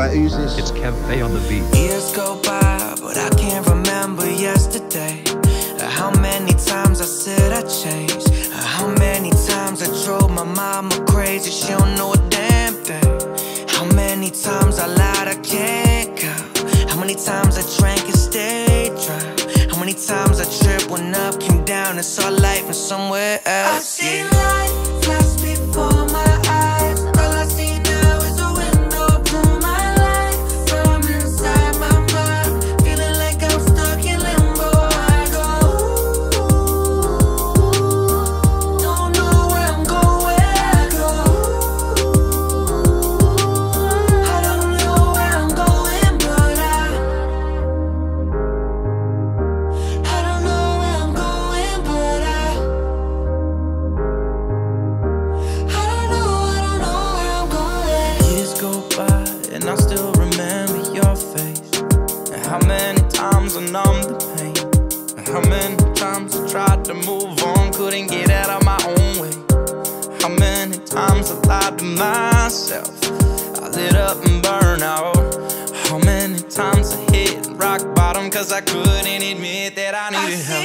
Alright, who's this? It's KevFahey on the beat. Years go by, but I can't remember yesterday. How many times I said I changed. How many times I drove my mama crazy, she don't know a damn thing. How many times I lied, I can't count. How many times I drank and stayed drunk. How many times I tripped, went up, came down, and saw life from somewhere else. I see light flash before my eyes. All I see now is a window to my life. From inside my mind, feeling like I'm stuck in limbo. I go, don't know where I'm going. I go, I don't know where I'm going, but I don't know where I'm going, but I don't know where I'm going. Years go by and I still remember your face. And how many times I numbed the pain. And how many times I tried to move on, couldn't get out of my own way. How many times I lied to myself, I lit up and burned out. How many times I hit rock bottom cause I couldn't admit that I needed help.